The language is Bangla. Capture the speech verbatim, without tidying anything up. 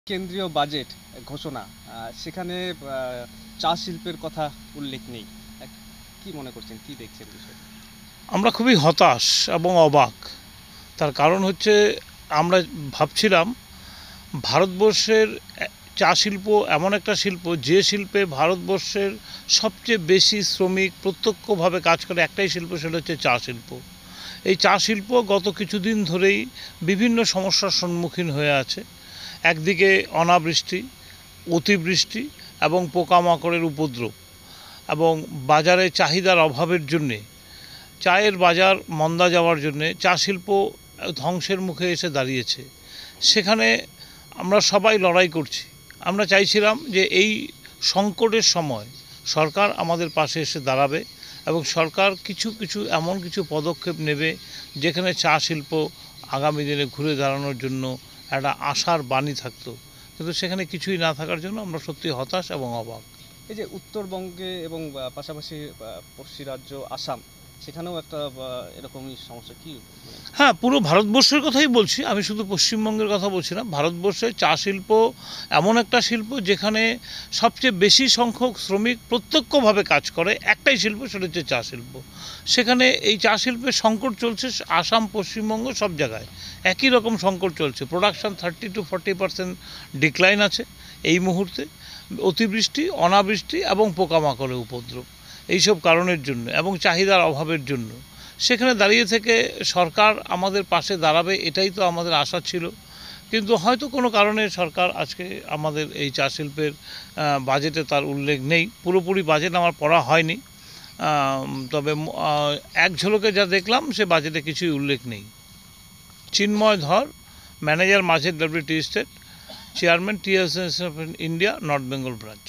কেন্দ্রীয় বাজেট ঘোষণা আহ, সেখানে আহ, চা শিল্পের কথা উল্লেখ নেই। আহ, কি মনে করছেন, কি দেখছেন বিষয়টা? আমরা খুবই হতাশ এবং অবাক। তার কারণ হচ্ছে, আমরা ভাবছিলাম ভারতবর্ষের এ- চা শিল্প এমন একটা শিল্প, যে শিল্পে ভারতবর্ষের সবচেয়ে বেশি শ্রমিক প্রত্যক্ষভাবে কাজ করে একটাই শিল্প, সেটা হচ্ছে চা শিল্প। এই চা শিল্প গত কিছুদিন ধরেই বিভিন্ন সমস্যার সম্মুখীন হয়ে আছে। একদিকে অনাবৃষ্টি, অতিবৃষ্টি এবং পোকামাকড়ের উপদ্রব, এবং বাজারে চাহিদার অভাবের জন্যে, চায়ের বাজার মন্দা যাওয়ার জন্যে চা শিল্প ধ্বংসের মুখে এসে দাঁড়িয়েছে। সেখানে আমরা সবাই লড়াই করছি। আমরা চাইছিলাম যে এই সংকটের সময় সরকার আমাদের পাশে এসে দাঁড়াবে এবং সরকার কিছু কিছু এমন কিছু পদক্ষেপ নেবে যেখানে চা শিল্প আগামী দিনে ঘুরে দাঁড়ানোর জন্য একটা আশার বাণী থাকতো। কিন্তু সেখানে কিছুই না থাকার জন্য আমরা সত্যি হতাশ এবং অবাক। এই যে উত্তরবঙ্গে এবং আহ, পাশাপাশি আহ, পড়শি রাজ্য আসাম, সেখানেও একটা আহ, এরকমই সমস্যা কি মানে? হ্যাঁ, পুরো ভারতবর্ষের কথাই বলছি, আমি শুধু পশ্চিমবঙ্গের কথা বলছি না। ভারতবর্ষের চা শিল্প এমন একটা শিল্প যেখানে সবচেয়ে বেশি সংখ্যক শ্রমিক প্রত্যক্ষভাবে কাজ করে একটাই শিল্প, সেটা হচ্ছে চা শিল্প। সেখানে এই চা শিল্পের সংকট চলছে আসাম, পশ্চিমবঙ্গ সব জায়গায় একই রকম সংকট চলছে। Production thirty two forty percent decline আছে এই মুহূর্তে। অতিবৃষ্টি, অনাবৃষ্টি এবং পোকামাকড়ের উপদ্রব, এইসব কারণের জন্য এবং চাহিদার অভাবের জন্য সেখানে দাঁড়িয়ে থেকে সরকার আমাদের পাশে দাঁড়াবে, এটাই তো আমাদের আশা ছিল। কিন্তু হয়তো কোনো কারণে সরকার আজকে আমাদের এই চা শিল্পের বাজেটে তার উল্লেখ নেই। পুরোপুরি বাজেট আমার পড়া হয়নি, তবে এক ঝলকে যা দেখলাম সে বাজেটে কিছুই উল্লেখ নেই। চিন্ময় Dhar, manager Majherdabri tea estate, chairman tea association of India, north Bengal branch.